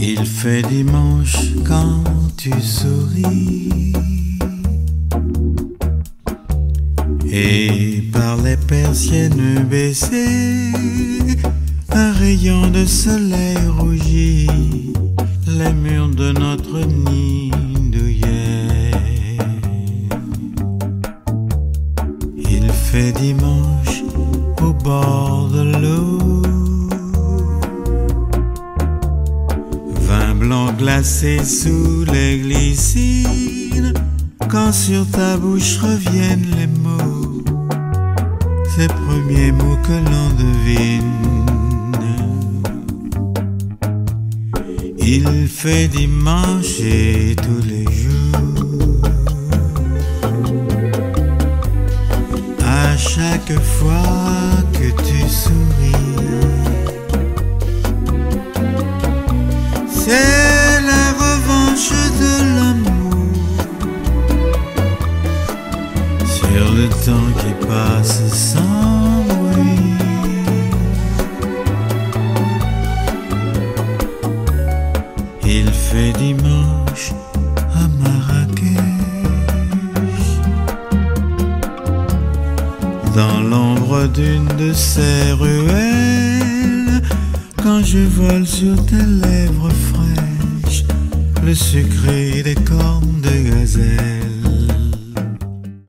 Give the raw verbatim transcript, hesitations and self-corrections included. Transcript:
Il fait dimanche quand tu souris, et par les persiennes baissées, un rayon de soleil rougit les murs de notre nid douillet. Il fait dimanche au bord de l'eau, vin blanc glacé sous les glycines, quand sur ta bouche reviennent les mots, ces premiers mots que l'on devine. Il fait dimanche et tous les jours, à chaque fois que tu souris, c'est la revanche de l'amour sur le temps qui passe sans bruit. Il fait dimanche à Marrakech, dans l'ombre d'une de ces ruelles, quand je vole sur tes lèvres fraîches le sucré des cornes de gazelle.